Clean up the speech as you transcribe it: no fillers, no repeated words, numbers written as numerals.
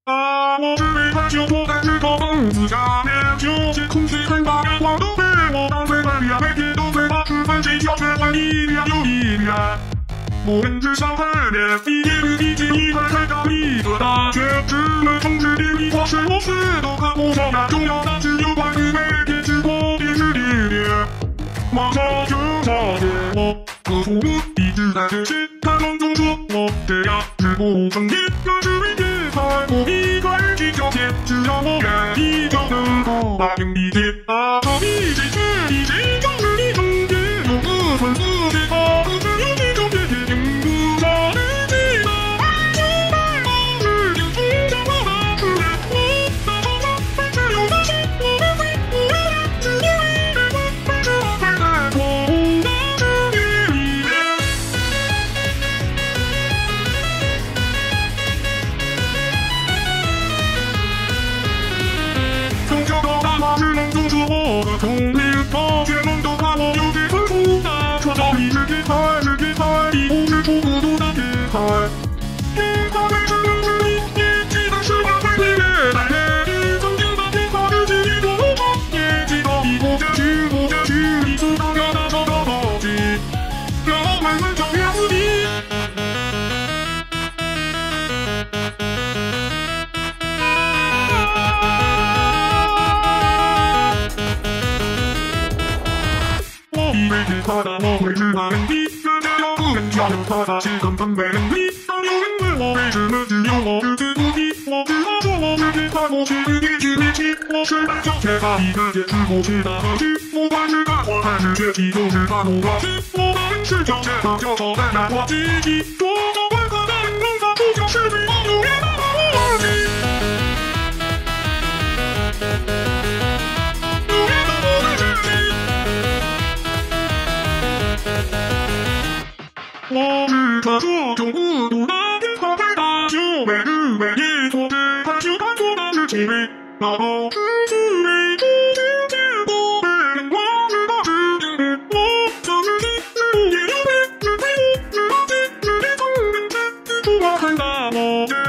啊，我只为把酒托在石头棚子下面，就见空气很大，连光都被我挡在外面，每天都在把吃饭睡觉，却换一遍又一遍。我们只想和面，一天比一天一块太高一个大学，只能从指定你做什么事都看不上那重要的只有关于每天直播电视里面。马上就下学，我和父母一直在学习，他们总说我这样是不成年，可是明天才我一块去交钱，只要我愿意就能够把命理解。啊，你谁去你谁就是你中间有个粉丝写他可是有几种天天听不下日记的爱情白马日就从小到大是人我大长沙还只有那些我们会不要的只因为爱我但是我还在错误的世界里面。从小到大他只能总说我的聪明，同学们都夸我有几分出的车道里是天才是天才，一无是处孤独的天才。天才为什么是你年纪的18岁岁月代言，你曾经的天才日记一朵路长，年纪到一步就去不就去，你知道要大手高高举，让我们超越自己。以为是他的我会是他人的，人家要不人家有他发现根本没人理。当有人问我为什么只有我日子不低，我只好说我是天才，我却是年纪年轻，我是胆小缺乏一个坚持不去的核心。不管是干活还是学习，都是他努把心。我们是教学的教授在那挂机器，说着万科的人能发出就是比我有远大的我自己。我是传说中孤独的天才大秀，每日每夜做着他就看错的是几位，然后是自为不听见过被人光是大事情的我，像是今日也有别人陪我，是忘记是天从人间，不怕看大我。